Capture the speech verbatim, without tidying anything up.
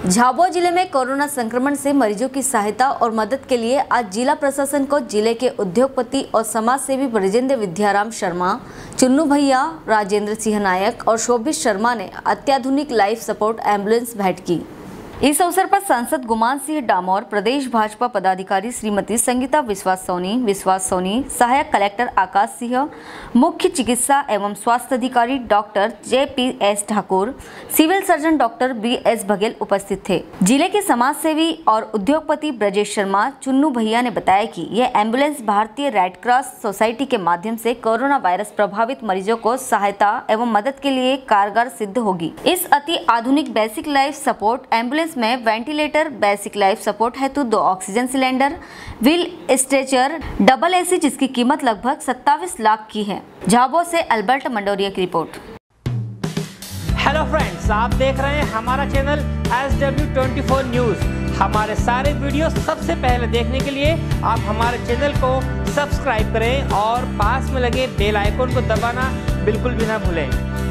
झाबुआ जिले में कोरोना संक्रमण से मरीजों की सहायता और मदद के लिए आज जिला प्रशासन को जिले के उद्योगपति और समाज सेवी ब्रजेंद्र विद्याराम शर्मा, चुन्नू भैया, राजेंद्र सिंह नायक और शोभित शर्मा ने अत्याधुनिक लाइफ सपोर्ट एम्बुलेंस भेंट की। इस अवसर पर सांसद गुमान सिंह डामोर, प्रदेश भाजपा पदाधिकारी श्रीमती संगीता विश्वास सोनी विश्वास सोनी सहायक कलेक्टर आकाश सिंह, मुख्य चिकित्सा एवं स्वास्थ्य अधिकारी doctor J P S Thakur, civil surgeon doctor B S Baghel उपस्थित थे। जिले के समाज सेवी और उद्योगपति ब्रजेश शर्मा, चुन्नू भैया ने बताया कि यह एम्बुलेंस भारतीय रेड क्रॉस सोसाइटी के माध्यम से कोरोना वायरस प्रभावित मरीजों को सहायता एवं मदद के लिए कारगर सिद्ध होगी। इस अति आधुनिक बेसिक लाइफ सपोर्ट एम्बुलेंस में वेंटिलेटर, बेसिक लाइफ सपोर्ट हेतु दो oxygen cylinder, wheel stretcher, double AC जिसकी कीमत लगभग सत्ताईस लाख की है। झाबुआ से अल्बर्ट मंडोरिया की रिपोर्ट। हेलो फ्रेंड्स, आप देख रहे हैं हमारा channel S W twenty four news. हमारे सारे वीडियो सबसे पहले देखने के लिए आप हमारे चैनल को सब्सक्राइब करें और पास में लगे बेल आइकन को दबाना बिल्कुल भी ना भूलें।